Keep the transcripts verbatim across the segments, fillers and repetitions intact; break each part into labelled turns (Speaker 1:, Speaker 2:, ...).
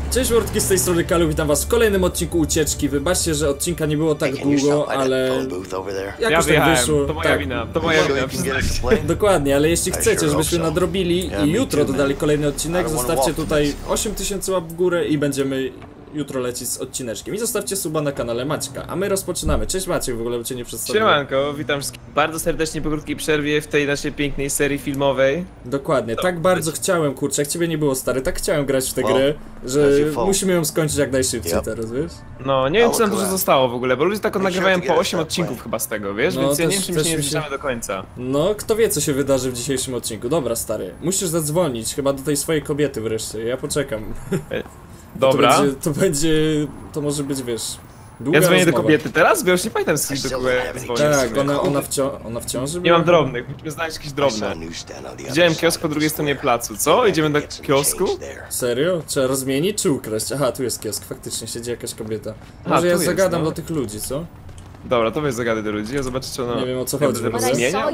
Speaker 1: Cześć Wordki, z tej strony Kalu, witam was w kolejnym odcinku Ucieczki. Wybaczcie, że odcinka nie było tak długo, ale jakoś
Speaker 2: ja
Speaker 1: tak wyszło.
Speaker 2: To moja
Speaker 1: tak.
Speaker 2: wina, to moja wina.
Speaker 1: Dokładnie, ale jeśli chcecie, żebyśmy nadrobili i jutro dodali kolejny odcinek, zostawcie tutaj osiem tysięcy łap w górę i będziemy jutro lecieć z odcineczkiem. I zostawcie suba na kanale Maćka, a my rozpoczynamy. Cześć Maciek, w ogóle bo cię nie przedstawiłem.
Speaker 2: Siemanko, witam wszystkich bardzo serdecznie po krótkiej przerwie w tej naszej pięknej serii filmowej.
Speaker 1: Dokładnie, tak to bardzo być. chciałem, kurczę, jak ciebie nie było stary, tak chciałem grać w tę grę, że musimy ją skończyć jak najszybciej yep. teraz, wiesz?
Speaker 2: No, nie wiem czy nam dużo zostało w ogóle, bo ludzie tak nagrywają po osiem odcinków chyba z tego, wiesz? No, więc ja nie wiem czy my się nie zbliżamy do końca.
Speaker 1: No, kto wie co się wydarzy w dzisiejszym odcinku. Dobra stary, musisz zadzwonić chyba do tej swojej kobiety wreszcie, ja poczekam.
Speaker 2: Dobra.
Speaker 1: To będzie, to będzie, to może być, wiesz, długa
Speaker 2: Ja dzwonię
Speaker 1: rozmowa.
Speaker 2: do kobiety teraz? Bo już nie pamiętam z kim do kogo ja dzwonię.
Speaker 1: Tak, ona, ona, wcią ona w ciąży
Speaker 2: Nie mam drobnych, musimy znaleźć jakieś drobne. Widziałem kiosk po drugiej stronie placu, co? Idziemy do kiosku?
Speaker 1: Serio? Trzeba rozmienić czy ukraść? Aha, tu jest kiosk, faktycznie siedzi jakaś kobieta. Może
Speaker 2: Aha,
Speaker 1: ja
Speaker 2: jest,
Speaker 1: zagadam
Speaker 2: no.
Speaker 1: do tych ludzi, co?
Speaker 2: Dobra, to weź zagady do ludzi, ja zobaczę czy ona...
Speaker 1: Nie wiem o co chodzi.
Speaker 2: Zmienia?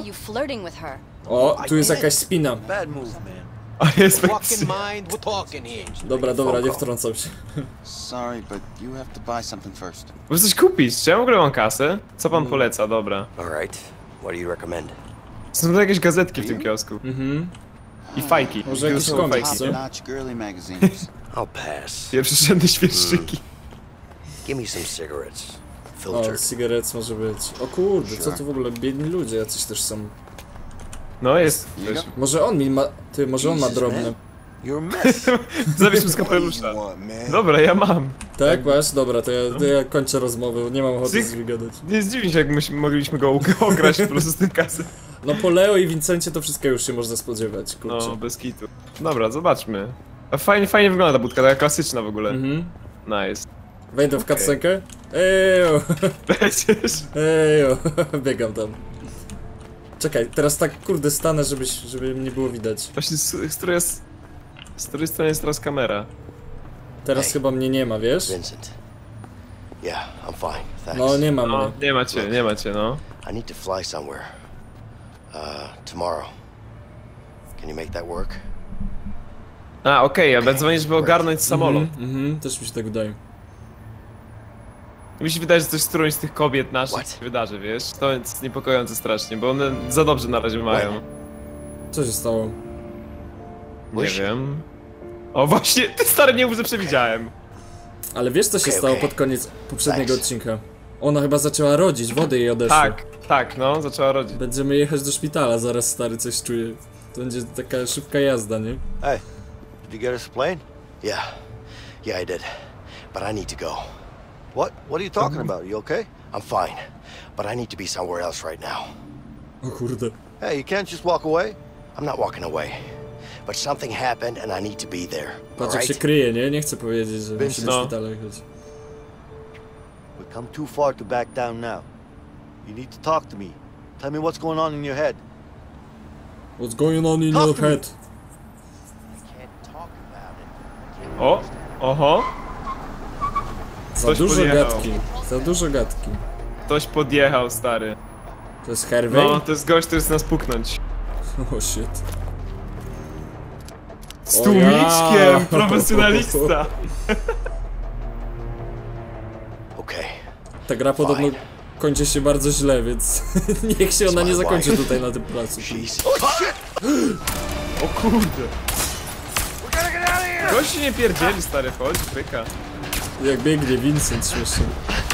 Speaker 1: O, tu jest jakaś spina.
Speaker 2: A jest
Speaker 1: Dobra, dobra, nie wtrącam się.
Speaker 3: Sorry, but you have to buy something first.
Speaker 2: Muszę coś kupić, czy ja w ogóle mam kasę? Co pan poleca, dobra.
Speaker 4: Alright, what do you recommend?
Speaker 2: Są tu jakieś gazetki w tym kiosku.
Speaker 1: Mhm.
Speaker 2: I fajki.
Speaker 1: Może jakiś komiks, co?
Speaker 3: Top-notch girly magazines.
Speaker 4: I'll pass.
Speaker 2: Pierwszorzędne świerszczyki.
Speaker 4: Give me some cigarettes.
Speaker 1: O,
Speaker 4: Filtered.
Speaker 1: cigaret może być. O kurde, co tu w ogóle, biedni ludzie jacyś też są.
Speaker 2: No jest.
Speaker 1: Może on mi ma, ty, może on ma drobne.
Speaker 4: You're a mess.
Speaker 2: Zabierzmy z kapelusza. Dobra, ja mam.
Speaker 1: Tak, masz? Dobra, to ja, to ja kończę rozmowę, nie mam ochoty z nim gadać.
Speaker 2: Nie zdziwi się, jak myśmy, mogliśmy go ograć po prostu z tym kasy.
Speaker 1: No po Leo i Vincencie to wszystko już się można spodziewać, kurczę.
Speaker 2: No, bez kitu. Dobra, zobaczmy. A fajnie, fajnie wygląda ta budka, taka klasyczna w ogóle.
Speaker 1: Mhm.
Speaker 2: Nice.
Speaker 1: Wejdę w cutscenkę? Ejo!
Speaker 2: Będziesz?
Speaker 1: Ejo! Biegam tam. Czekaj, teraz tak kurde stanę, żebyś, żeby mnie było widać.
Speaker 2: Właśnie z, z której jest... Z której strony jest teraz kamera?
Speaker 1: Teraz
Speaker 4: Hey.
Speaker 1: chyba mnie nie ma, wiesz?
Speaker 4: Vincent. Yeah, I'm fine. Thanks.
Speaker 1: No nie ma
Speaker 2: No,
Speaker 1: mnie.
Speaker 2: nie macie, nie macie, no.
Speaker 4: I need to fly somewhere. Uh, tomorrow. Can you make that work?
Speaker 2: A, okej, okay, ja dzwonię, żeby ogarnąć samolot.
Speaker 1: Mhm, mhm, też mi się tak wydaje.
Speaker 2: Mi się wydaje, że coś z którąś z tych kobiet naszych
Speaker 4: What?
Speaker 2: się wydarzy, wiesz? To jest niepokojące strasznie, bo one za dobrze na razie mają.
Speaker 1: Co się stało?
Speaker 2: Nie
Speaker 4: Wiesz?
Speaker 2: wiem. O właśnie, ty stary nie mów, że przewidziałem.
Speaker 1: Ale wiesz co się
Speaker 4: Okej,
Speaker 1: stało
Speaker 4: okej.
Speaker 1: pod koniec poprzedniego
Speaker 4: Thanks.
Speaker 1: odcinka? Ona chyba zaczęła rodzić, wody jej odeszło.
Speaker 2: Tak, tak, no, zaczęła rodzić.
Speaker 1: Będziemy jechać do szpitala, zaraz stary coś czuje. To będzie taka szybka jazda, nie?
Speaker 4: Hey, did you get us a plane? Yeah. Yeah, I did. But I need to go. What? What are you talking about? You okay? I'm fine. But I need to be somewhere else right now.
Speaker 1: O kurde.
Speaker 4: Hey, you can't just walk away? I'm not walking away. But something happened and I need to be there.
Speaker 1: Patrz jak się
Speaker 4: Alright?
Speaker 1: kryje, nie? Nie chcę powiedzieć, że musi do
Speaker 2: No.
Speaker 1: szpitala jechać.
Speaker 5: We've come too far to back down now. You need to talk to me. Tell me what's going on in your head.
Speaker 1: What's going on in your head?
Speaker 4: Can't talk about it.
Speaker 2: O, oho,
Speaker 1: Za
Speaker 2: Ktoś
Speaker 1: dużo
Speaker 2: podjechał.
Speaker 1: gadki. Za dużo gadki.
Speaker 2: ktoś podjechał, stary.
Speaker 1: To jest Hervey?
Speaker 2: No, to jest gość, który chce nas puknąć.
Speaker 1: O shit.
Speaker 2: Z
Speaker 1: O
Speaker 2: tłumiczkiem,
Speaker 1: ja.
Speaker 2: profesjonalista.
Speaker 4: Okay.
Speaker 1: Ta gra podobno kończy się bardzo źle, więc niech się ona nie zakończy tutaj na tym placu.
Speaker 4: Jeez.
Speaker 2: O kurde. Gość się nie pierdzieli, stary, chodź, pyka.
Speaker 1: Jak biegnie Vincent śmiesznie.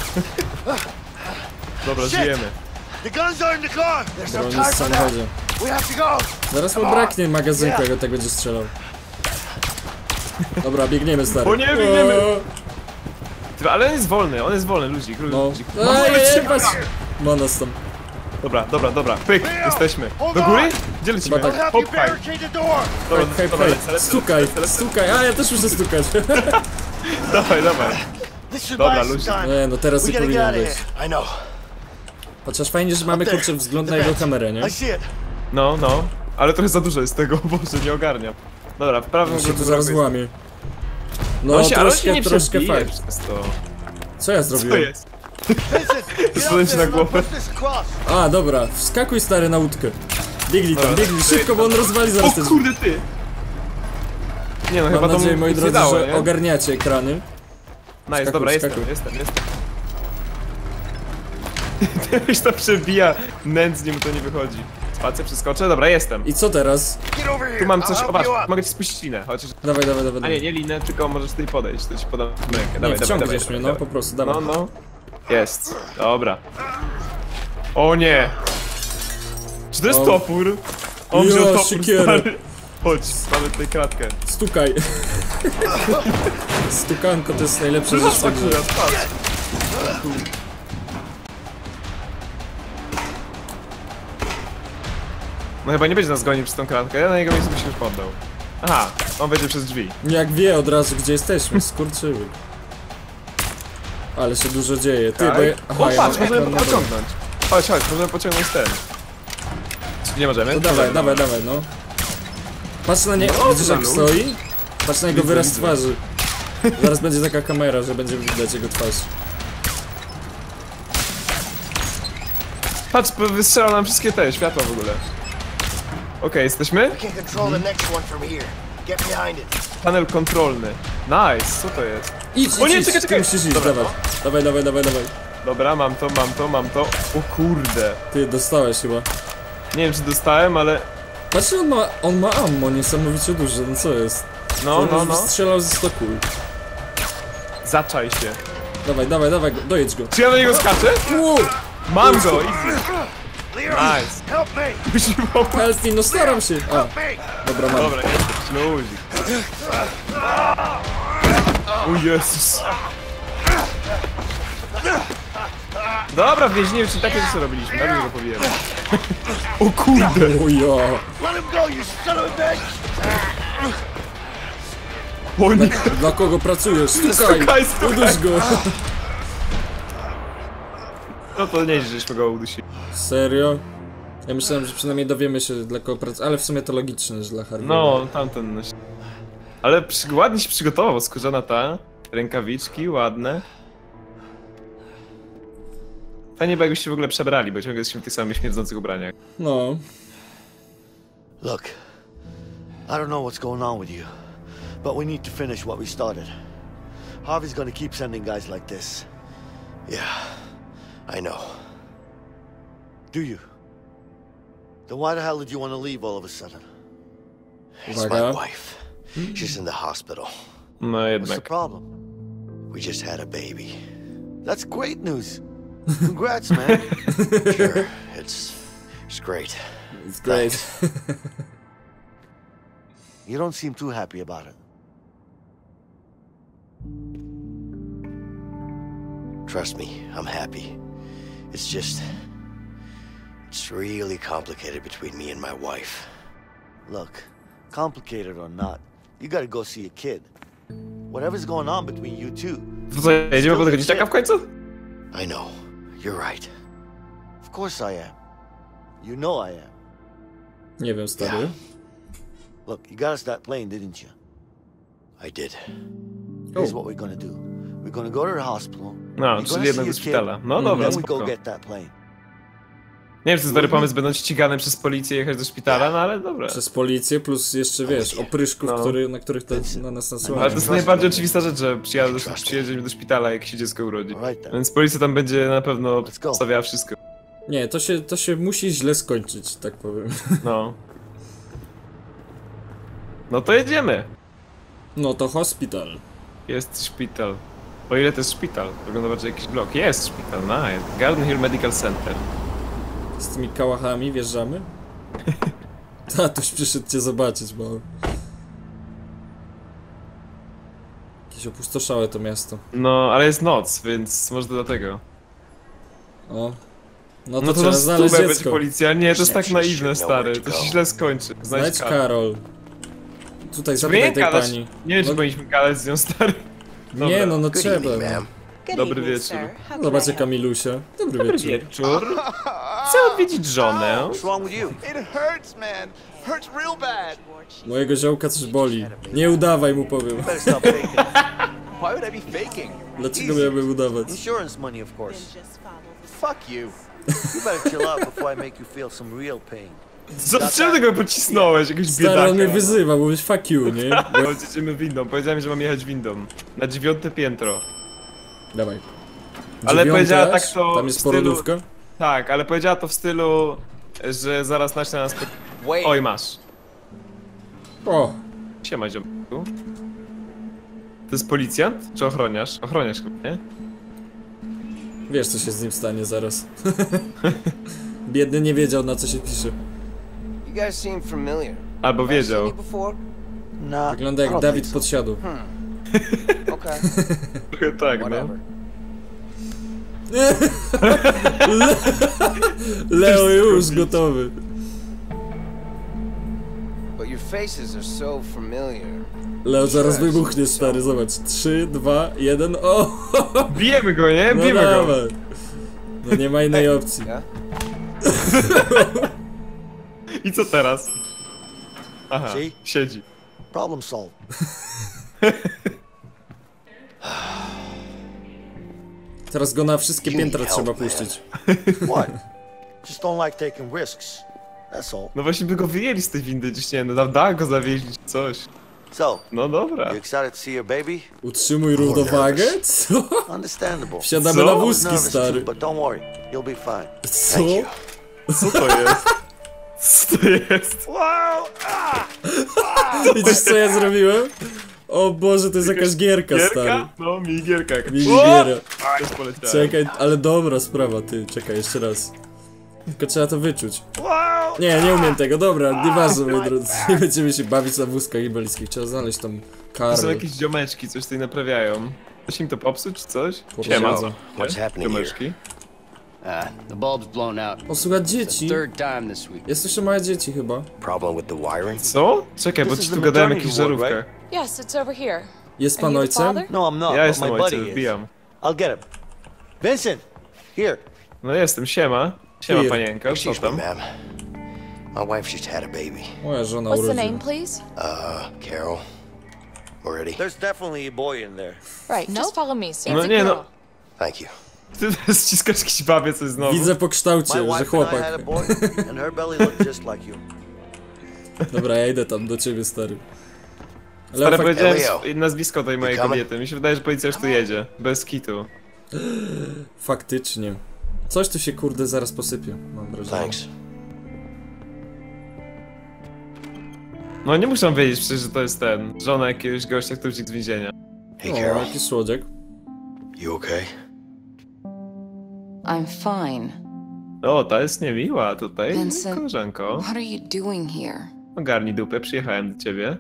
Speaker 2: Dobra, żyjemy.
Speaker 5: The guns are in the car! There's
Speaker 1: Bo on jest w samochodzie.
Speaker 5: We have to go!
Speaker 1: Zaraz mu braknie magazynku, jak on tak będzie strzelał. Dobra, biegniemy stary.
Speaker 2: O nie, biegniemy.
Speaker 1: O,
Speaker 2: Ty, ale on jest wolny, on jest wolny, ludzik,
Speaker 1: No.
Speaker 2: ludzik.
Speaker 1: Ej, ej, patrz! Ma nas tam.
Speaker 2: Dobra, dobra, dobra, pyk, jesteśmy. Do góry? Gdzie lecimy?
Speaker 1: Chyba tak.
Speaker 2: Hop, haj.
Speaker 5: the door!
Speaker 2: Dobra,
Speaker 1: Hej,
Speaker 2: dobra,
Speaker 1: hej,
Speaker 2: lecę, lecę,
Speaker 1: stukaj,
Speaker 2: lecę, lecę.
Speaker 1: stukaj, a ja też muszę stukać.
Speaker 2: Dawaj, dawaj.
Speaker 5: This should
Speaker 2: Dobra,
Speaker 5: buy some
Speaker 2: ludzi.
Speaker 5: time.
Speaker 1: Nie, no teraz
Speaker 5: We
Speaker 1: nie
Speaker 5: gotta get
Speaker 1: powinien
Speaker 5: out of
Speaker 1: być.
Speaker 5: here.
Speaker 4: I know.
Speaker 1: Chociaż fajnie, że mamy kurczę wzgląd na jego kamerę, nie?
Speaker 5: I see it.
Speaker 2: No, no. Ale trochę za dużo jest tego, Boże, nie ogarniam. Dobra, w prawym
Speaker 1: On się tu
Speaker 2: górnym
Speaker 1: zaraz
Speaker 2: rogu jest-
Speaker 1: łamie. No
Speaker 2: On się, ale on się
Speaker 1: troszkę,
Speaker 2: nie
Speaker 1: troszkę
Speaker 2: przebije
Speaker 1: fakt.
Speaker 2: przez to.
Speaker 1: Co ja
Speaker 2: Co
Speaker 1: zrobiłem?
Speaker 2: jest?
Speaker 5: Vincent, get
Speaker 2: Zwolę
Speaker 5: out
Speaker 2: ci
Speaker 5: there
Speaker 2: na
Speaker 5: and
Speaker 2: głowę.
Speaker 5: push this across.
Speaker 1: A, dobra, wskakuj stary na łódkę. Biegnij tam,
Speaker 2: Dobra,
Speaker 1: biegnij,
Speaker 2: ty-
Speaker 1: szybko, bo on rozwali
Speaker 2: O
Speaker 1: zaraz ten...
Speaker 2: kurde, ty! Nie no,
Speaker 1: Mam
Speaker 2: chyba to
Speaker 1: nadzieję, moi drodzy,
Speaker 2: dało,
Speaker 1: że
Speaker 2: nie?
Speaker 1: ogarniacie ekrany.
Speaker 2: No jest,
Speaker 1: Skakuj,
Speaker 2: dobra, jestem,
Speaker 1: skakuj.
Speaker 2: jestem, jestem. Już to przebija nędznie, mu to nie wychodzi. Spację, przeskoczę, dobra, jestem.
Speaker 1: I co teraz?
Speaker 2: Tu mam coś, o patrz, mogę ci spuścić linę, chociaż...
Speaker 1: Dawaj, dawaj, dawaj.
Speaker 2: A nie, nie linę, tylko możesz tutaj podejść, to ci podam rękę.
Speaker 1: Nie,
Speaker 2: Dawaj, dawaj, dawaj,
Speaker 1: wciągniesz mnie, no
Speaker 2: dawaj.
Speaker 1: po prostu, dawaj.
Speaker 2: No, no. Jest, dobra. O nie! Czy to jest
Speaker 1: O.
Speaker 2: topór? On
Speaker 1: Jo,
Speaker 2: wziął topór,
Speaker 1: siekierę.
Speaker 2: stary. Chodź, mamy tutaj kratkę.
Speaker 1: Stukaj. Stukanko to jest najlepsze rzecz w tej grze.
Speaker 2: Akurat, patrz. No chyba nie będzie nas gonił przez tą kratkę, ja na jego miejscu bym się już poddał. Aha, on wejdzie przez drzwi.
Speaker 1: Jak wie od razu gdzie jesteśmy, skurczyły. Ale się dużo dzieje. Ty,
Speaker 2: Tak?
Speaker 1: bo ja... Aha,
Speaker 2: O,
Speaker 1: ja
Speaker 2: patrz,
Speaker 1: mam
Speaker 2: możemy
Speaker 1: ekran na dole.
Speaker 2: pociągnąć. Chodź, chodź, możemy pociągnąć ten. Nie możemy?
Speaker 1: To dawaj, dawaj, dawaj, no. Patrz na niego, widzisz jak
Speaker 2: luz.
Speaker 1: stoi? Patrz na jego
Speaker 2: Widzę,
Speaker 1: wyraz
Speaker 2: widzę.
Speaker 1: twarzy. Zaraz będzie taka kamera, że będzie widać jego twarz.
Speaker 2: Patrz, wystrzelał nam wszystkie te światła w ogóle. Okej, jesteśmy?
Speaker 4: I can control the next one from here. Get behind it.
Speaker 2: Panel kontrolny. Nice, co to jest?
Speaker 1: Idź,
Speaker 2: O
Speaker 1: idź,
Speaker 2: nie,
Speaker 1: idź,
Speaker 2: czekaj,
Speaker 1: ty
Speaker 2: czekaj.
Speaker 1: musisz iść,
Speaker 2: Dobra,
Speaker 1: dawaj. Dawaj, dawaj, dawaj, dawaj.
Speaker 2: Dobra, mam to, mam to, mam to. O kurde.
Speaker 1: Ty, dostałeś chyba.
Speaker 2: Nie wiem czy dostałem, ale...
Speaker 1: Patrz, on ma, on ma ammo niesamowicie duże, no co jest?
Speaker 2: No,
Speaker 1: On
Speaker 2: no,
Speaker 1: już
Speaker 2: no.
Speaker 1: strzelał ze sto kul.
Speaker 2: Zaczaj się.
Speaker 1: Dawaj, dawaj, dawaj, go, dojedź go.
Speaker 2: Czy ja na niego skaczę?
Speaker 1: Uuu,
Speaker 2: Mam go, easy. Nice.
Speaker 4: Help me!
Speaker 2: Musi pomóc.
Speaker 1: help me, no staram się. A, dobra, mam.
Speaker 2: Dobra, jest, luzik. O Jezus. Dobra, w więzieniu, czy takie rzeczy robiliśmy, tak go powiem. O kurde.
Speaker 1: O ja.
Speaker 4: Let him go, you son of a bitch!
Speaker 2: O nie.
Speaker 1: Dla kogo pracujesz? Stukaj,
Speaker 2: Stukaj, stukaj.
Speaker 1: uduś go.
Speaker 2: No to nieźle, żeśmy go udusili.
Speaker 1: Serio? Ja myślałem, że przynajmniej dowiemy się dla kogo pracuje, ale w sumie to logiczne, że dla Harvey'a.
Speaker 2: No, tamten noś. Ale przy, ładnie się przygotował, skórzana ta. Rękawiczki, ładne. Fajnie, bo jakbyście w ogóle przebrali, bo ciągle jesteśmy w tych samych śmierdzących ubraniach.
Speaker 1: No.
Speaker 5: Look, I don't know what's going on with you, but we need to finish what we started. Harvey's gonna keep sending guys like this.
Speaker 4: Yeah, I know.
Speaker 5: Do you? Then why the hell did you want to leave all of a sudden?
Speaker 4: It's
Speaker 1: Uwaga.
Speaker 4: my wife. She's in the hospital.
Speaker 2: No
Speaker 5: What's the
Speaker 2: jednak.
Speaker 5: problem?
Speaker 4: We just had a baby.
Speaker 5: That's great news. Congrats, man.
Speaker 4: Sure, it's it's great.
Speaker 1: It's great.
Speaker 5: You don't seem too happy about it.
Speaker 4: Trust me, I'm happy. It's just... It's really complicated between me and my wife.
Speaker 5: Look, complicated or not, you gotta go see a kid. Whatever's going on between you two.
Speaker 2: To co, jedziemy po tego dzieciaka w końcu?
Speaker 4: I know. You're right.
Speaker 5: Of course I am. You know I am.
Speaker 1: Nie wiem, stary.
Speaker 5: Look, you got us that plane, didn't you?
Speaker 4: I did.
Speaker 5: Here's what we're gonna do. We're gonna go to the hospital.
Speaker 2: No,
Speaker 5: You're
Speaker 2: czyli
Speaker 5: gonna
Speaker 2: jednak
Speaker 5: see
Speaker 2: do
Speaker 5: a
Speaker 2: szpitala.
Speaker 5: kid,
Speaker 2: No dobra,
Speaker 5: Then we go
Speaker 2: spoko.
Speaker 5: get that plane.
Speaker 2: Nie wiem, czy to jest dobry pomysł, będą ścigane przez policję i jechać do szpitala, no ale dobra.
Speaker 1: Przez policję, plus jeszcze wiesz, opryszków,
Speaker 2: No.
Speaker 1: który, na których to na nas
Speaker 2: Ale
Speaker 1: nasłają.
Speaker 2: to jest najbardziej oczywista rzecz, że przyjadę do, przyjedziemy do szpitala, jak się dziecko urodzi.
Speaker 5: Alright then.
Speaker 2: Więc policja tam będzie na pewno
Speaker 5: Let's go.
Speaker 2: stawiała wszystko.
Speaker 1: Nie, to się, to się musi źle skończyć, tak powiem.
Speaker 2: No. No to jedziemy.
Speaker 1: No to hospital.
Speaker 2: Jest szpital. O ile to jest szpital? Wygląda bardziej jakiś blok. Jest szpital, nice. Garden Hill Medical Center.
Speaker 1: Z tymi kałachami wjeżdżamy? Tatuś przyszedł cię zobaczyć, bo... Jakieś opustoszałe to miasto.
Speaker 2: No, ale jest noc, więc może to dlatego.
Speaker 1: O. No to,
Speaker 2: No to
Speaker 1: trzeba
Speaker 2: na
Speaker 1: znaleźć
Speaker 2: stówę będzie
Speaker 1: dziecko.
Speaker 2: policja. Nie, to jest tak naiwne, stary. To się źle skończy.
Speaker 1: Znajdź
Speaker 2: Karol.
Speaker 1: Karol. Tutaj
Speaker 2: Nie
Speaker 1: zapytaj tej
Speaker 2: gadać.
Speaker 1: pani.
Speaker 2: Nie wiem, czy
Speaker 1: No-
Speaker 2: powinniśmy gadać z nią, stary. Dobra.
Speaker 1: Nie no, no
Speaker 4: Good
Speaker 1: trzeba.
Speaker 4: evening,
Speaker 1: No.
Speaker 4: ma'am.
Speaker 6: Good
Speaker 2: Dobry
Speaker 6: evening,
Speaker 2: wieczór.
Speaker 6: sir. How can
Speaker 1: Zobaczcie
Speaker 6: I help?
Speaker 1: Kamilusia. Dobry
Speaker 2: Dobry
Speaker 1: wieczór.
Speaker 2: wieczór. Chcę odwiedzić żonę.
Speaker 5: What's wrong with you?
Speaker 3: It hurts, man. Hurts real bad.
Speaker 1: Mojego ziołka coś boli. Nie udawaj mu powiem.
Speaker 5: Better stop faking.
Speaker 3: Why would I be faking?
Speaker 1: Dlaczego miałbym udawać?
Speaker 5: Insurance money, of course.
Speaker 6: Then just follow the
Speaker 3: Fuck you.
Speaker 5: You better chill out before I make you feel some real pain.
Speaker 2: Co, czemu tego pocisnąłeś? Jakiegoś
Speaker 1: Stary,
Speaker 2: biedaka.
Speaker 1: on mnie wyzywa, mówisz fuck you, nie? Bo...
Speaker 2: Jedziemy windą, powiedziałem, że mam jechać windą. Na dziewiąte piętro.
Speaker 1: Dawaj.
Speaker 2: Ale
Speaker 1: Dziewiąte
Speaker 2: powiedziała
Speaker 1: aż?
Speaker 2: tak to
Speaker 1: Tam jest
Speaker 2: w stylu-
Speaker 1: porodówka?
Speaker 2: Tak, ale powiedziała to w stylu, że zaraz naśle nas...
Speaker 3: Wait.
Speaker 2: Oj, masz.
Speaker 1: O,
Speaker 2: Siema, ziomku. To jest policjant? Czy ochroniarz? Ochroniarz chyba, nie?
Speaker 1: wiesz co się z nim stanie zaraz. Biedny nie wiedział, na co się pisze.
Speaker 6: You guys seem familiar.
Speaker 2: Albo
Speaker 6: Have I seen
Speaker 2: wiedział.
Speaker 6: you before?
Speaker 5: Nah,
Speaker 1: Wygląda
Speaker 5: I
Speaker 1: jak
Speaker 5: don't
Speaker 1: Dawid
Speaker 5: think so.
Speaker 1: podsiadł.
Speaker 6: Okay.
Speaker 2: Trochę tak, no.
Speaker 6: Whatever.
Speaker 1: Leo już gotowy.
Speaker 6: But your faces are so familiar.
Speaker 1: Leo zaraz wybuchnie, stary, zobacz. trzy, dwa, jeden, o!
Speaker 2: Bijemy go, nie?
Speaker 1: No
Speaker 2: Bijemy go.
Speaker 1: dawaj. No nie ma innej opcji.
Speaker 6: Yeah?
Speaker 2: I co teraz? Aha,
Speaker 5: See?
Speaker 2: siedzi.
Speaker 5: Problem solved.
Speaker 1: Teraz go na wszystkie
Speaker 4: You
Speaker 1: piętra
Speaker 4: need
Speaker 1: trzeba
Speaker 4: help, man.
Speaker 1: puścić.
Speaker 5: What? Just don't like taking risks. That's all.
Speaker 2: No właśnie by go wyjęli z tej windy gdzieś, nie no, na dach go zawieźli czy coś.
Speaker 5: So,
Speaker 2: No dobra.
Speaker 5: you excited to see your baby?
Speaker 1: Utrzymuj równowagę? Co?
Speaker 5: Understandable.
Speaker 1: Wsiadamy
Speaker 2: Co?
Speaker 1: na
Speaker 5: I was
Speaker 1: wózki,
Speaker 5: nervous
Speaker 1: stary.
Speaker 5: too, but don't worry, you'll be fine.
Speaker 1: Co?
Speaker 4: Thank you.
Speaker 2: Co to jest? Co to jest?
Speaker 5: Wow! Ah!
Speaker 1: Widzisz co ja zrobiłem? O Boże, to jest jakaś gierka, stary.
Speaker 2: Gierka? No, minigierka. jakaś.
Speaker 1: Minigiera.
Speaker 2: O! Też poleciałem.
Speaker 1: Czekaj, ale dobra sprawa, ty, czekaj, jeszcze raz. Tylko trzeba to wyczuć.
Speaker 5: Wow!
Speaker 1: Nie, nie umiem tego, dobra, nieważne, moi drodzy. Nie będziemy się bawić na wózkach ibelskich, trzeba znaleźć tam
Speaker 2: To
Speaker 1: karę.
Speaker 2: są jakieś ziomeczki, coś tutaj naprawiają. Coś im to popsuć czy coś?
Speaker 1: Siema.
Speaker 2: Siema.
Speaker 4: What's happening here?
Speaker 2: Ziomeczki.
Speaker 7: Ah, the bulb's blown out.
Speaker 1: O, słuchaj, dzieci.
Speaker 7: Third time this week.
Speaker 1: Jest jeszcze małe dzieci chyba.
Speaker 4: Problem with the wiring?
Speaker 2: Co? Czekaj, bo
Speaker 5: This
Speaker 2: ci
Speaker 5: is
Speaker 2: tu
Speaker 5: the
Speaker 2: gadałem o
Speaker 5: maternity
Speaker 2: jakichś
Speaker 5: ward,
Speaker 2: żarówkach.
Speaker 8: Yes, it's over here.
Speaker 1: Jest
Speaker 8: Are
Speaker 1: pan
Speaker 8: you the
Speaker 1: ojcem?
Speaker 8: father?
Speaker 5: No, I'm not,
Speaker 2: Ja
Speaker 5: but
Speaker 2: jestem
Speaker 5: my
Speaker 2: ojcem,
Speaker 5: buddy is.
Speaker 2: wbijam.
Speaker 5: I'll get him. Vincent, here.
Speaker 2: No jestem, siema. Siema
Speaker 1: Here.
Speaker 2: panienka, co
Speaker 4: Excuse me,
Speaker 2: tam?
Speaker 4: ma'am. My wife just had a baby.
Speaker 1: Moja żona
Speaker 8: What's the
Speaker 1: urodziła.
Speaker 8: name, please?
Speaker 4: Uh, Carol. We're ready.
Speaker 5: There's definitely a boy in there.
Speaker 8: Right, just follow me, so
Speaker 2: No
Speaker 8: it's a
Speaker 2: nie
Speaker 8: girl.
Speaker 2: no,
Speaker 4: Thank you.
Speaker 2: ty teraz ściskasz jakiś babie coś znowu.
Speaker 1: Widzę po
Speaker 5: My
Speaker 1: kształcie, że
Speaker 5: wife and I
Speaker 1: chłopak.
Speaker 5: had a boy, and her belly looked just like you.
Speaker 1: Dobra, ja idę tam do ciebie, stary.
Speaker 2: Stary,
Speaker 1: fak-
Speaker 2: powiedziałem
Speaker 4: Leo.
Speaker 2: nazwisko tej mojej
Speaker 4: You coming?
Speaker 2: kobiety. Mi się wydaje, że policja już tu jedzie. Bez kitu.
Speaker 1: faktycznie. Coś tu się kurde zaraz posypie, mam wrażenie.
Speaker 4: Thanks.
Speaker 2: No nie muszę wiedzieć przecież, że to jest ten. Żona jakiegoś gościa, który uciekł z więzienia.
Speaker 4: Hey,
Speaker 1: O,
Speaker 4: Carol.
Speaker 1: jaki słodziak.
Speaker 4: You okay?
Speaker 9: I'm fine.
Speaker 2: O, ta jest niemiła tutaj.
Speaker 9: Vincent.
Speaker 2: Koleżanko.
Speaker 9: What are you doing here?
Speaker 2: Ogarnij dupę, przyjechałem do ciebie.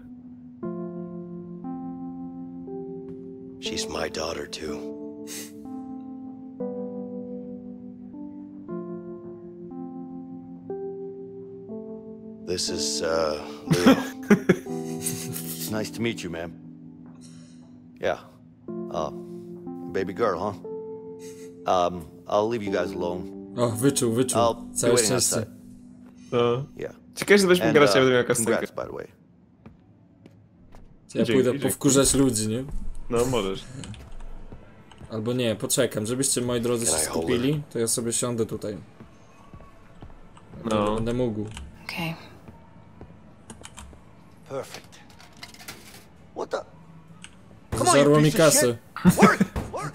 Speaker 4: She's my daughter, too. This is, uh, Leo.
Speaker 5: Nice to meet you, ma'am. Yeah. Uh, baby girl, huh? Um, I'll leave you guys alone.
Speaker 1: O, wyczuł, wyczuł.
Speaker 5: I'll be
Speaker 1: Całe
Speaker 5: waiting
Speaker 1: szczęście.
Speaker 5: outside.
Speaker 2: No.
Speaker 5: Yeah.
Speaker 2: Ciekawe, że weźmy
Speaker 5: And,
Speaker 2: grać, ja będę miał
Speaker 5: uh,
Speaker 2: kastenkę.
Speaker 5: congrats, by the way.
Speaker 1: Ja
Speaker 2: Dzięki,
Speaker 1: pójdę
Speaker 2: dzięki.
Speaker 1: powkurzać ludzi, nie?
Speaker 2: No, możesz.
Speaker 1: Albo nie, poczekam, żebyście moi drodzy się
Speaker 4: Can I hold
Speaker 1: skupili, to ja sobie siądę tutaj.
Speaker 2: No.
Speaker 1: Będę mógł.
Speaker 9: Okay.
Speaker 5: Perfect. What the?
Speaker 1: Zażarło mi kasę.
Speaker 5: Work! Work!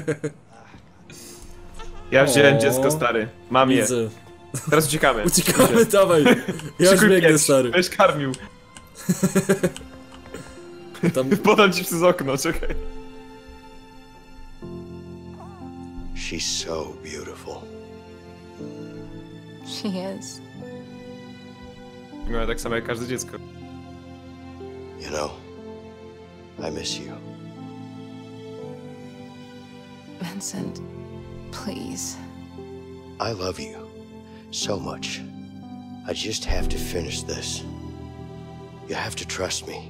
Speaker 2: Ja wziąłem
Speaker 1: O.
Speaker 2: dziecko, stary. Mam je.
Speaker 1: Widzę.
Speaker 2: Teraz uciekamy.
Speaker 1: Uciekamy, dawaj. Ja już
Speaker 2: Szykuj
Speaker 1: biegnę,
Speaker 2: pięć.
Speaker 1: stary.
Speaker 2: Weź karmił.
Speaker 1: Tam...
Speaker 2: Podam ci przez okno, czekaj.
Speaker 4: She's so beautiful.
Speaker 9: She is.
Speaker 2: Miała tak samo jak każde dziecko.
Speaker 4: You know, I miss you.
Speaker 9: Vincent, please.
Speaker 4: I love you so much. I just have to finish this. You have to trust me.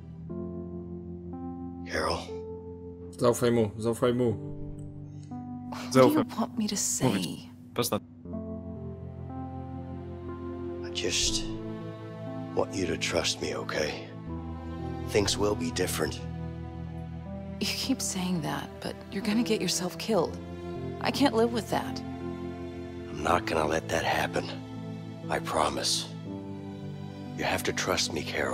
Speaker 4: Carol,
Speaker 1: Zaufaj mu, zaufaj mu.
Speaker 9: What do you
Speaker 2: Zaufam.
Speaker 9: want me to say?
Speaker 2: Patrz na...
Speaker 4: I just want you to trust me, okay? Things will be different.
Speaker 9: You keep saying that, but you're gonna get yourself killed. I can't live with that.
Speaker 4: I'm not gonna let that happen. I promise. You have to trust me, Carol.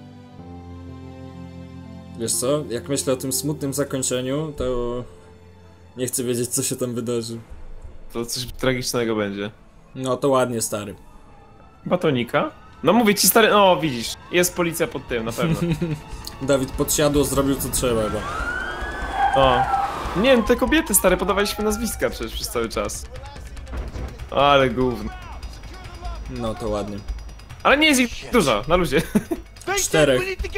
Speaker 1: Wiesz co, jak myślę o tym smutnym zakończeniu, to nie chcę wiedzieć, co się tam wydarzy.
Speaker 2: To coś tragicznego będzie.
Speaker 1: No to ładnie, stary.
Speaker 2: Batonika? No mówię ci, stary, no widzisz, jest policja pod tym, na pewno.
Speaker 1: Dawid podsiadło, zrobił co trzeba chyba.
Speaker 2: O. Nie wiem, te kobiety, stare, podawaliśmy nazwiska przecież przez cały czas. Ale gówno.
Speaker 1: No to ładnie.
Speaker 2: Ale nie jest ich dużo, na luzie.
Speaker 1: Czterech.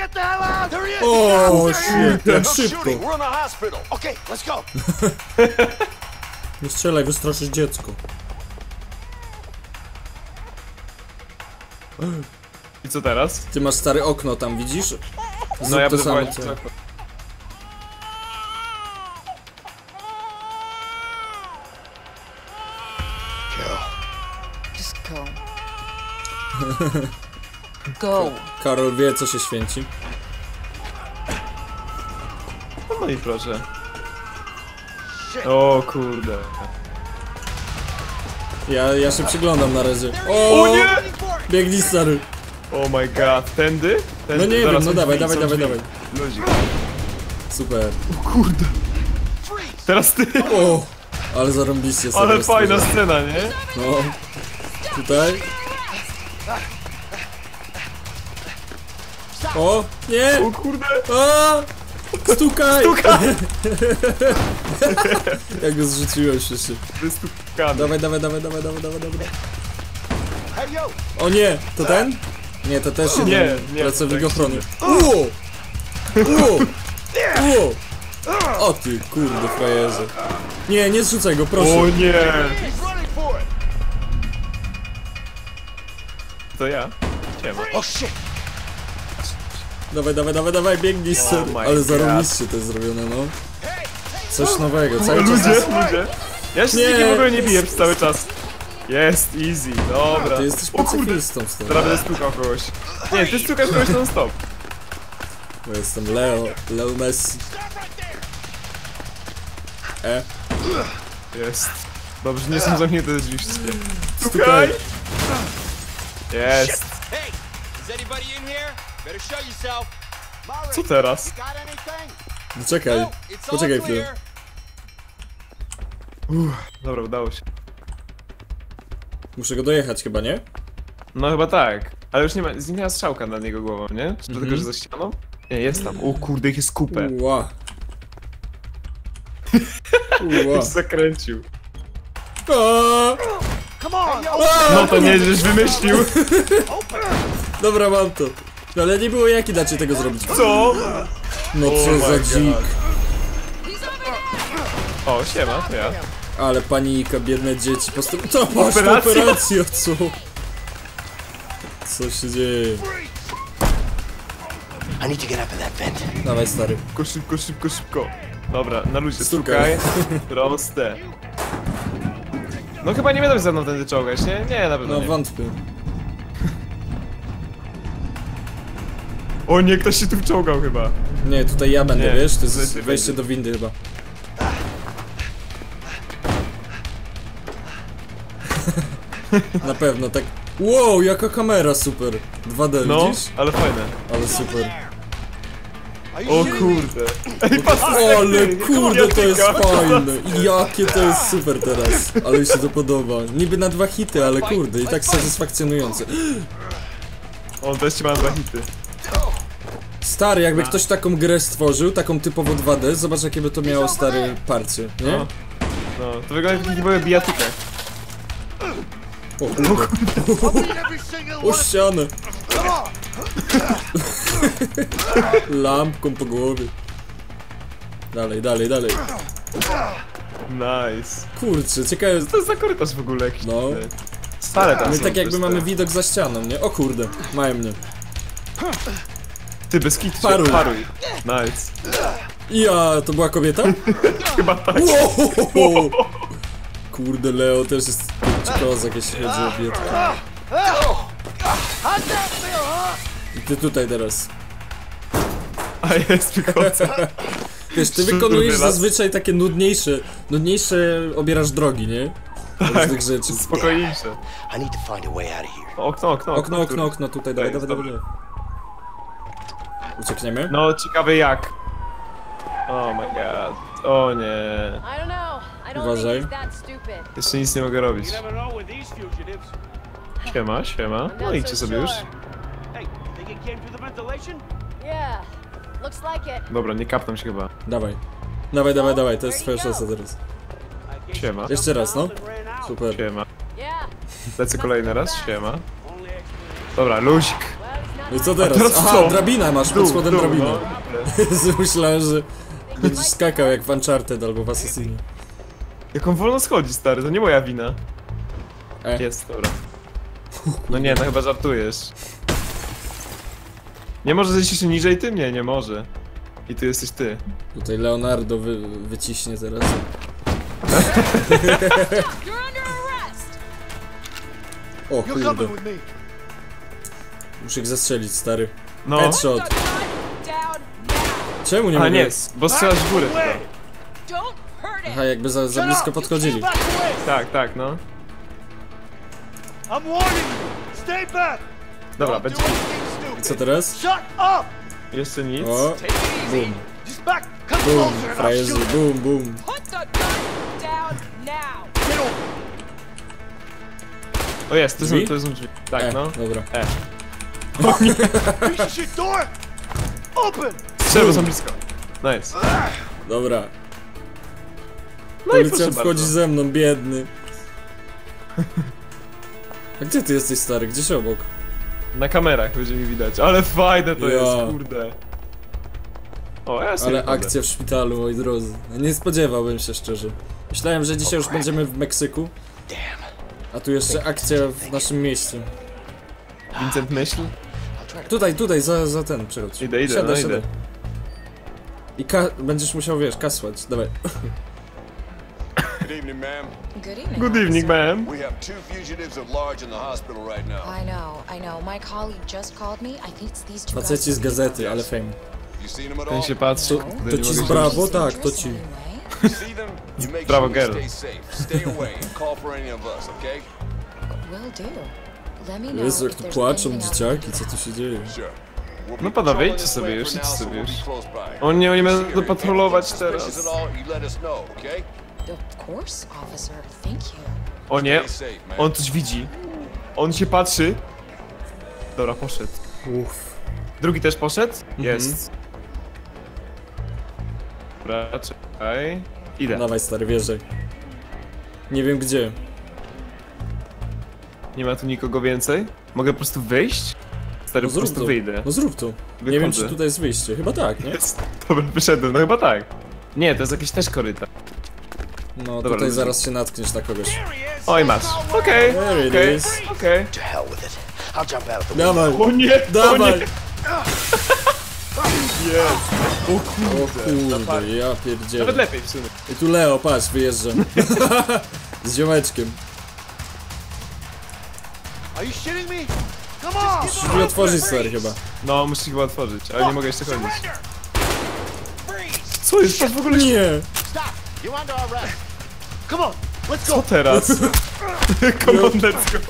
Speaker 1: O, shit, jak szybko. Nie strzelaj, wystraszysz dziecko.
Speaker 2: I co teraz?
Speaker 1: Ty masz stare okno tam, widzisz? Zrób
Speaker 2: No ja
Speaker 1: to
Speaker 2: będę
Speaker 1: samo
Speaker 2: wołać
Speaker 1: co.
Speaker 2: co?
Speaker 9: Just go. Go.
Speaker 1: Karol wie, co się święci.
Speaker 2: No i proszę. O kurde.
Speaker 1: Ja, ja się przyglądam na razie. O,
Speaker 2: O nie!
Speaker 1: Biegnij, stary.
Speaker 2: Oh my god, tędy? Tędy?
Speaker 1: No nie
Speaker 2: Zaraz
Speaker 1: wiem, no
Speaker 2: są
Speaker 1: dawaj,
Speaker 2: drzwi,
Speaker 1: dawaj,
Speaker 2: są
Speaker 1: dawaj,
Speaker 2: drzwi.
Speaker 1: dawaj.
Speaker 2: Luzik.
Speaker 1: Super.
Speaker 2: Kurde. Teraz ty.
Speaker 1: O, ale zarąbiście sobie.
Speaker 2: Ale fajna scena, nie?
Speaker 1: No. Tutaj. O, nie!
Speaker 2: O kurde.
Speaker 1: O! Stukaj!
Speaker 2: Stukaj!
Speaker 1: Jak go zrzuciłem się.
Speaker 2: Wystukany.
Speaker 1: Dawaj, dawaj, dawaj, dawaj, dawaj, dawaj, dawaj. O nie, to ten? Nie, to też jeden
Speaker 2: Nie, nie,
Speaker 1: pracownik
Speaker 2: tak
Speaker 1: ochrony. Uuu! Uuu! Uuu! O ty, kurde, frajerze. Nie, nie zrzucaj go, proszę.
Speaker 2: O nie! To ja? Siema.
Speaker 1: Dawaj, dawaj, dawaj, dawaj, biegnij, ser.
Speaker 2: my
Speaker 1: Ale
Speaker 2: God.
Speaker 1: zarobiście to jest zrobione, no. Coś nowego, cały czas
Speaker 2: Ludzie,
Speaker 1: jest...
Speaker 2: ludzie. Ja się
Speaker 1: Nie.
Speaker 2: z nikim w ogóle nie biję przez cały czas. Jest, easy, dobra.
Speaker 1: Ty jesteś
Speaker 2: O kurde,
Speaker 1: pacyfistą z tym.
Speaker 2: teraz będę stukał kogoś. Nie, ty stukasz kogoś non stop.
Speaker 1: Bo jestem Leo, Leo Messi. E,
Speaker 2: Jest. Dobrze, nie są zamknięte te drzwi wszystkie.
Speaker 1: stukaj.
Speaker 2: Jest.
Speaker 3: Hey, is anybody in here? Better show yourself.
Speaker 2: Co teraz?
Speaker 1: No czekaj,
Speaker 3: It's all
Speaker 1: poczekaj chwilę.
Speaker 3: clear.
Speaker 2: Dobra, udało się.
Speaker 1: Muszę go dojechać chyba, nie?
Speaker 2: No chyba tak. Ale już nie ma, zniknęła strzałka nad jego głową, nie? Czy to tylko, że za ścianą? Nie, jest tam. O kurde, ich jest kupę.
Speaker 1: Ła. Ła.
Speaker 2: Już zakręcił.
Speaker 1: A!
Speaker 2: No to nie, żeś wymyślił.
Speaker 1: Dobra, mam to. No, ale nie było jak inaczej tego zrobić.
Speaker 2: Co?
Speaker 1: No co
Speaker 2: Oh
Speaker 1: za
Speaker 2: my
Speaker 1: dzik.
Speaker 2: God. O, siema, to ja.
Speaker 1: Ale panika, biedne dzieci. Postęp... Co masz
Speaker 2: Operacja?
Speaker 1: operację, co? Co się dzieje?
Speaker 4: I need to get up in that vent.
Speaker 1: Dawaj, stary.
Speaker 2: Szybko, szybko, szybko, szybko. Dobra, na luzie,
Speaker 1: Stukaj.
Speaker 2: stukaj. Proste. No chyba nie będę ze mną tędy czołgać, nie? Nie, na pewno
Speaker 1: No
Speaker 2: nie.
Speaker 1: wątpię.
Speaker 2: O nie, ktoś się tu wczołgał chyba.
Speaker 1: Nie, tutaj ja będę,
Speaker 2: Nie,
Speaker 1: wiesz? To jest
Speaker 2: będzie,
Speaker 1: wejście
Speaker 2: będzie.
Speaker 1: do windy chyba. Na pewno, tak. Wow, jaka kamera super. dwa D,
Speaker 2: No,
Speaker 1: widzisz?
Speaker 2: ale fajne.
Speaker 1: Ale super.
Speaker 2: O kurde. Ej, patrz,
Speaker 1: Ale kurde, to jest
Speaker 2: Jatyka.
Speaker 1: fajne. Jakie to jest super teraz. Ale mi się to podoba. Niby na dwa hity, ale kurde, i tak satysfakcjonujące.
Speaker 2: On też ma dwa hity.
Speaker 1: Stary, jakby ktoś taką grę stworzył, taką typowo dwa D, zobacz jakie by to miało stary parcie, nie?
Speaker 2: No. No, to wygląda jak jakby bijatykę.
Speaker 1: O kurde. O ścianę. Lampką po głowie. Dalej, dalej, dalej.
Speaker 2: Nice.
Speaker 1: Kurczę, ciekawe.
Speaker 2: Co to jest za korytarz w ogóle jakiś?
Speaker 1: No.
Speaker 2: Stare tam
Speaker 1: My
Speaker 2: są
Speaker 1: tak jakby
Speaker 2: też
Speaker 1: mamy
Speaker 2: te.
Speaker 1: widok za ścianą, nie? O kurde, mają mnie.
Speaker 2: Ty, bez kitu,
Speaker 1: Paruj.
Speaker 2: paruj. Nice.
Speaker 1: Ja, to była kobieta?
Speaker 2: Chyba tak.
Speaker 1: Wow! Kurde, Leo też jest kozak, jeśli chodzi o biedkę. I ty tutaj teraz.
Speaker 2: A jest wychodzę.
Speaker 1: Wiesz, ty
Speaker 2: Szybko
Speaker 1: wykonujesz
Speaker 2: wylas.
Speaker 1: zazwyczaj takie nudniejsze, nudniejsze obierasz drogi, nie? różnych rzeczy.
Speaker 2: Spokojniejsze.
Speaker 4: I need to find a way out of here.
Speaker 2: Okno, okno,
Speaker 1: Okno, okno, okno, tutaj, dawaj, dawaj, dawaj. Uciekniemy?
Speaker 2: No, ciekawe jak. Oh my god. O nie.
Speaker 8: I don't know. I don't
Speaker 1: Uważaj.
Speaker 8: think he's that stupid.
Speaker 2: Jeszcze nic nie mogę robić. Siema, siema. No idźcie sobie już.
Speaker 8: Yeah. Looks like it.
Speaker 2: Dobra, nie kapnę się chyba.
Speaker 1: Dawaj. Dawaj, dawaj, dawaj, to jest twoja szansa teraz.
Speaker 2: Siema.
Speaker 1: Jeszcze raz, no. Super.
Speaker 2: Siema.
Speaker 8: Yeah.
Speaker 2: Lecę kolejny raz, siema. Dobra, luzik.
Speaker 1: No i co teraz?
Speaker 2: teraz
Speaker 1: Aha,
Speaker 2: co?
Speaker 1: drabina masz, pod
Speaker 2: Dół,
Speaker 1: spodem
Speaker 2: dół,
Speaker 1: drabinę.
Speaker 2: no.
Speaker 1: Myślałem, że będziesz skakał jak w Uncharted albo w Assassinie.
Speaker 2: Jak on wolno schodzi, stary, to nie moja wina.
Speaker 1: E.
Speaker 2: Jest, dobra. No nie, no chyba żartujesz. Nie może zejść jeszcze niżej ty? Nie, nie może. I tu jesteś ty.
Speaker 1: Tutaj Leonardo wy, wyciśnie teraz. O kurde. Muszę ich zastrzelić, stary.
Speaker 2: No.
Speaker 1: Headshot. Czemu nie
Speaker 2: A
Speaker 1: mogę?
Speaker 2: nie, bo strzelasz w górę chyba.
Speaker 1: Aha, jakby za, za blisko podchodzili.
Speaker 2: Tak, tak, no. Dobra, będzie.
Speaker 1: I co teraz?
Speaker 2: Jeszcze nic.
Speaker 1: O! Bum. Bum, frajerzy, bum, bum.
Speaker 2: O jest, to są,
Speaker 1: Drzwi?
Speaker 2: to są drzwi. Tak,
Speaker 1: E,
Speaker 2: no.
Speaker 1: dobra.
Speaker 2: E. Strzelby są blisko. Nice.
Speaker 1: Dobra.
Speaker 2: No i proszę
Speaker 1: Policjant wchodzi
Speaker 2: bardzo.
Speaker 1: ze mną, biedny. A gdzie ty jesteś, stary? Gdzieś obok?
Speaker 2: Na kamerach będzie mi widać, ale fajne to
Speaker 1: Ja.
Speaker 2: jest, kurde. O, ja sobie
Speaker 1: Ale
Speaker 2: wchodzę.
Speaker 1: akcja w szpitalu, moi drodzy. Nie spodziewałbym się szczerze. Myślałem, że dzisiaj już będziemy w Meksyku. A tu jeszcze akcja w naszym mieście.
Speaker 2: Vincent myśl?
Speaker 1: Tutaj, tutaj, za, za ten przechodź.
Speaker 2: Idę, idę,
Speaker 1: Siadaj,
Speaker 2: no
Speaker 1: siadaj.
Speaker 2: idę.
Speaker 1: I ka będziesz musiał, wiesz, kasłać. Dawaj.
Speaker 3: Good evening, ma'am.
Speaker 8: Good evening.
Speaker 2: Good evening, ma'am.
Speaker 3: We have two fugitives at large in the hospital right now.
Speaker 8: I know, I know. My colleague just called me. I think it's these two
Speaker 1: Faceci z
Speaker 8: guys.
Speaker 1: gazety, ale fame.
Speaker 3: You seen them at
Speaker 2: Ten
Speaker 3: all?
Speaker 2: się patrzy.
Speaker 1: To,
Speaker 2: kurde,
Speaker 1: to
Speaker 2: nie
Speaker 1: ci
Speaker 2: mogę
Speaker 1: z
Speaker 2: się
Speaker 1: brawo,
Speaker 2: ruszyć.
Speaker 1: tak, to ci.
Speaker 3: You see them? You make
Speaker 2: Bravo,
Speaker 3: sure you
Speaker 2: girl.
Speaker 3: stay safe. Stay away and call for any of us, okay?
Speaker 8: Will do. Let me know
Speaker 1: Jezu, jak
Speaker 8: if
Speaker 1: tu
Speaker 8: there's
Speaker 1: płaczą
Speaker 8: anything else I
Speaker 1: dzieciaki,
Speaker 8: can
Speaker 1: co tu się dzieje?
Speaker 3: Sure. We'll be
Speaker 2: No panowie,
Speaker 3: patrolling
Speaker 2: idźcie
Speaker 3: this
Speaker 2: sobie
Speaker 3: way
Speaker 2: już,
Speaker 3: for
Speaker 2: idźcie
Speaker 3: now, so
Speaker 2: sobie
Speaker 3: we'll
Speaker 2: już.
Speaker 3: be close by.
Speaker 2: O nie, oni będą
Speaker 3: See if
Speaker 2: patrolować
Speaker 3: anything
Speaker 2: teraz.
Speaker 3: suspicious at all, you let us know, okay?
Speaker 8: Of course, officer. Thank you.
Speaker 2: O nie,
Speaker 3: Stay safe, man.
Speaker 2: on coś widzi. On się patrzy. Dobra, poszedł.
Speaker 1: Uff.
Speaker 2: Drugi też poszedł? Jest. Dobra, czekaj. Idę.
Speaker 1: Dawaj, stary, wjeżdżaj. Nie wiem gdzie.
Speaker 2: Nie ma tu nikogo więcej? Mogę po prostu wyjść? Stary,
Speaker 1: No
Speaker 2: po
Speaker 1: zrób
Speaker 2: prostu
Speaker 1: to.
Speaker 2: wyjdę.
Speaker 1: No zrób to. Nie
Speaker 2: Wychodzę.
Speaker 1: wiem, czy tutaj jest wyjście. Chyba tak, nie?
Speaker 2: Jest. Dobra, wyszedłem, no chyba tak. Nie, to jest jakiś też korytarz.
Speaker 1: No
Speaker 2: Dobra,
Speaker 1: tutaj
Speaker 2: ludzie.
Speaker 1: zaraz się natkniesz na kogoś.
Speaker 2: Oj, masz. Okej,
Speaker 1: There it
Speaker 2: okej,
Speaker 1: is.
Speaker 2: okej.
Speaker 4: To hell with it. I'll jump out of the window.
Speaker 1: Dawaj,
Speaker 2: O nie,
Speaker 1: dawaj!
Speaker 2: o nie.
Speaker 1: O kurde, ja
Speaker 2: Nawet
Speaker 1: pierdzielę.
Speaker 2: lepiej w sumie.
Speaker 1: I tu Leo, patrz, wyjeżdża. Z ziomeczkiem.
Speaker 5: Are you shitting me? Come on!
Speaker 1: Musisz mi otworzyć, stary, chyba.
Speaker 2: No, muszę chyba otworzyć, ale nie mogę jeszcze chodzić. Co jest? Patrz w ogóle...
Speaker 1: Nie!
Speaker 5: Stop! You're under arrest. Come on, let's
Speaker 2: Co
Speaker 5: go.
Speaker 2: teraz? Come on, let's go.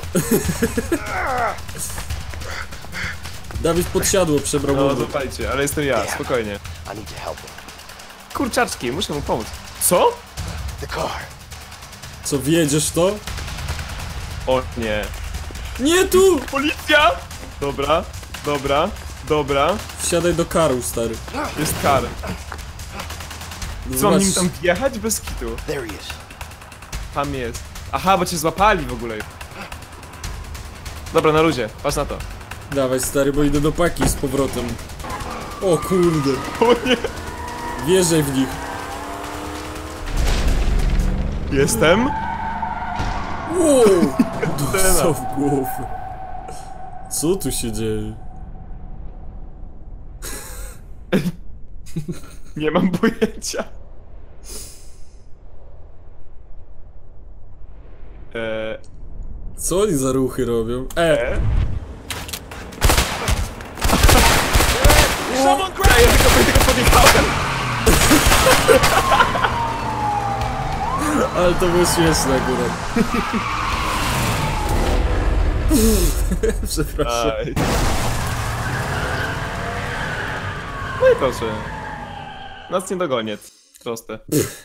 Speaker 1: Dawid podsiadło, przebrał
Speaker 2: No,
Speaker 1: głowę.
Speaker 2: zapajcie, ale jestem ja, spokojnie.
Speaker 4: I need to help him.
Speaker 2: Kurczaczki, muszę mu pomóc. Co?
Speaker 4: The car.
Speaker 1: Co, wjedziesz w to?
Speaker 2: O nie.
Speaker 1: Nie tu!
Speaker 2: Policja! Dobra, dobra, dobra.
Speaker 1: Wsiadaj do karu, stary.
Speaker 2: Jest kar. Co, mam
Speaker 1: Zobacz,
Speaker 2: nim tam wjechać bez kitu?
Speaker 4: There he is.
Speaker 2: Tam jest. Aha, bo cię złapali w ogóle. Dobra, na luzie, patrz na to.
Speaker 1: Dawaj, stary, bo idę do paki z powrotem. O kurde.
Speaker 2: O nie.
Speaker 1: Wjeżdżaj w nich.
Speaker 2: Jestem.
Speaker 1: Wow! Dostał w głowę. Co tu się dzieje?
Speaker 2: Nie mam pojęcia. Eee,
Speaker 1: Co oni za ruchy robią? E!
Speaker 2: e? Ja tylko, tylko podjechałem.
Speaker 1: Ale to było śmieszne akurat. Przepraszam.
Speaker 2: Aj. No i proszę. Nas nie dogonię. Proste.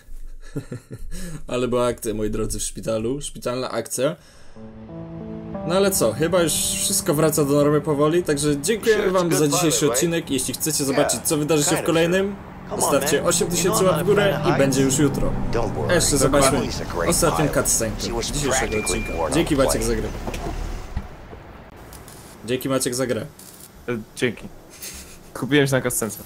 Speaker 1: Ale była akcja, moi drodzy, w szpitalu. Szpitalna akcja. No ale co, chyba już wszystko wraca do normy powoli, także dziękujemy wam za dzisiejszy odcinek. Jeśli chcecie zobaczyć, co wydarzy się w kolejnym, zostawcie osiem tysięcy łap w górę i będzie już jutro. A jeszcze zobaczmy ostatnią cutscenkę dzisiejszego odcinka. Dzięki Maciek za grę. Dzięki Maciek za grę.
Speaker 2: E, dzięki. Kupiłem się na cutscence.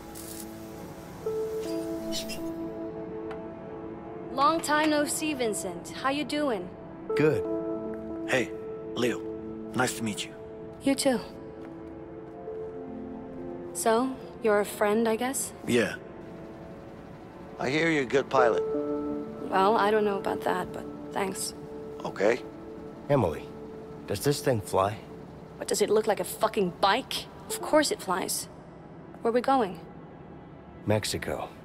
Speaker 10: Long time no see, Vincent. How you doing?
Speaker 5: Good. Hey, Leo. Nice to meet you.
Speaker 10: You too. So, you're a friend, I guess?
Speaker 5: Yeah. I hear you're a good pilot.
Speaker 10: Well, I don't know about that, but thanks.
Speaker 4: Okay. Emily, does this thing fly?
Speaker 10: What, does it look like a fucking bike? Of course it flies. Where are we going?
Speaker 4: Mexico.